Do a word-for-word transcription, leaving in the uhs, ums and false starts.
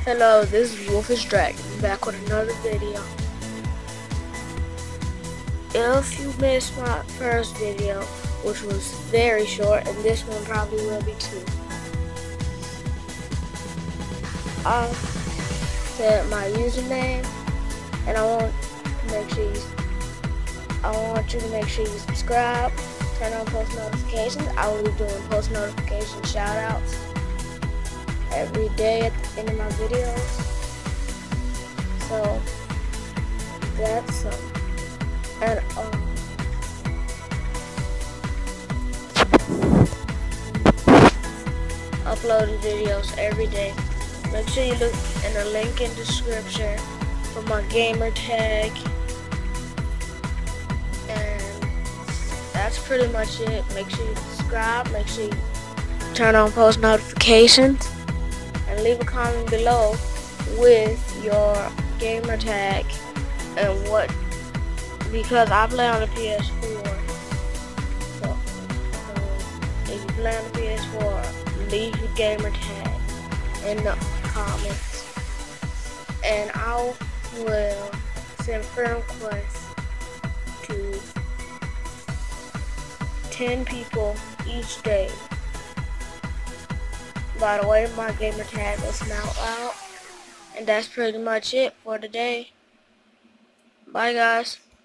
Hello, this is Wolfish Dragon back with another video. If you missed my first video, which was very short, and this one probably will be too, I said my username, and I want to make sure you, I want you to make sure you subscribe, turn on post notifications. I will be doing post notification shout outs every day at the end of my videos. So that's um, and um, uploading videos every day. Make sure you look in the link in the description for my gamer tag, and that's pretty much it. Make sure you subscribe. Make sure you turn on post notifications. And leave a comment below with your gamer tag and what, because I play on the P S four. So, so if you play on the P S four, leave your gamer tag in the comments, and I will send friend requests to ten people each day. By the way, my gamer tag is Snoutloud. And that's pretty much it for today. Bye, guys.